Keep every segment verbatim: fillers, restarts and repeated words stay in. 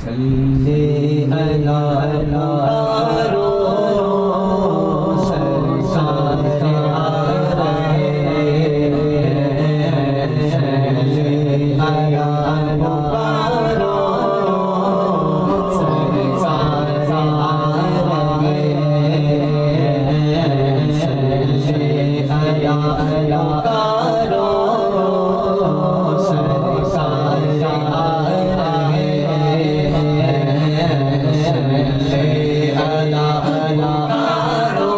सल्ले अला मुकारो सरकार आ रहे हैं। सल्ले अला मुकारो सरकार आ रहे हैं। सल्ले अला मुकारो सरकार आ रहे हैं। सल्ले अला मुकारो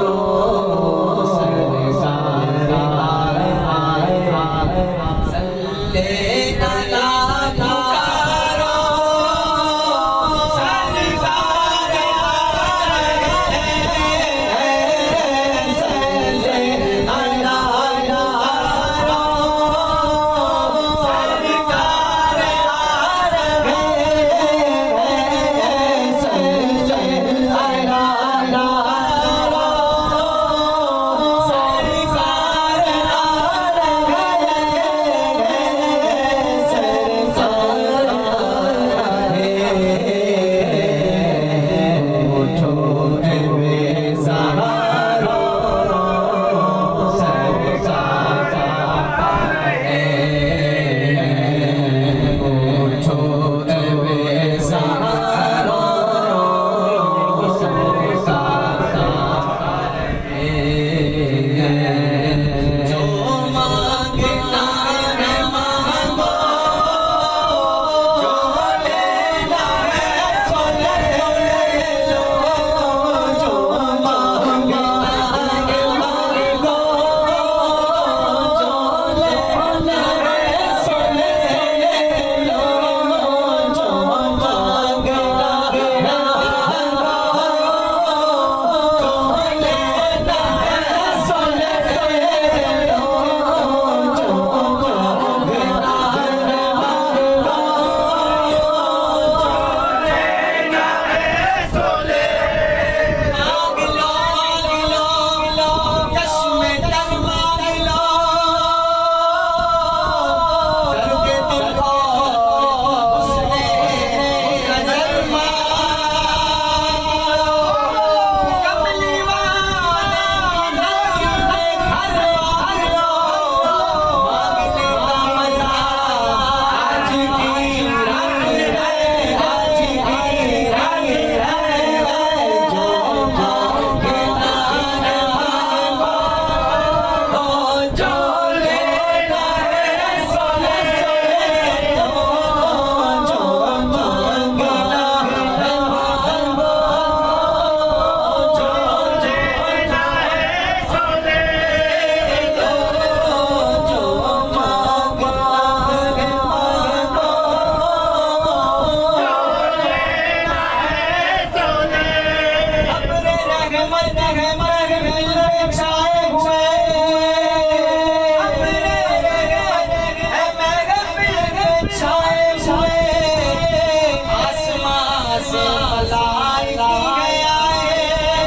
सरकार आ रहे हैं। सल्ले अला मुकारो सरकार आ रहे हैं। सल्ले अला मुकारो सरकार आ रहे हैं। सल्ले अला मुकारो सरकार आ रहे हैं। सरकार आ रहे हैं। उठो ए बेसहारो सरकार आ रहे हैं। उठो ए बेसहारो सरकार आ रहे हैं। जो मांगना है मांगो, जो लेना है सो ले लो। जो मांगना है मांगो, जो लेना है सो ले लो। जो मांगना है मांगो, जो लेना है सो ले लो। जो मांगना है मांगो, मांग लो मांग लो चश्मे तर मांग लो। दर्द दिल को उसने नजर मांग लो। कमली वाला नबी के घर मांग लो। मांगने का मजा आज की रंग है, आज की रंग है। जो मांगना है मांगो, जो लेना है सो ले लो। जो मांगना है मांगो, जो लेना है सो ले लो। जो मांगना है मांगो, अपने रहमत रहमत में छाए हुए, अपने महफिल में छाए हुए। आसमां से मलाइका आए,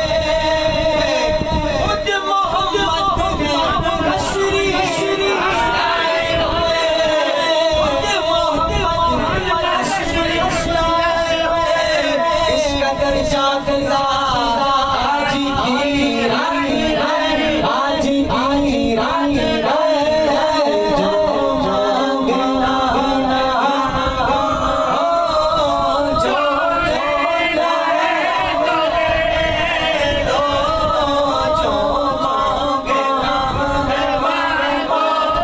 खुद मोहम्मद में तशरीफ लाए हुए। खुद मोहम्मद में तशरीफ लाए हुए। इसका दर्जा फिजा आज की रानी है, आज की रानी है। जो मांगना है मांगो, जो लेना है सो ले लो। जो मांगना है मांगो,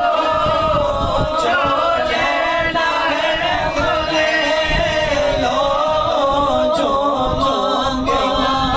जो लेना है सो ले लो। जो मांगना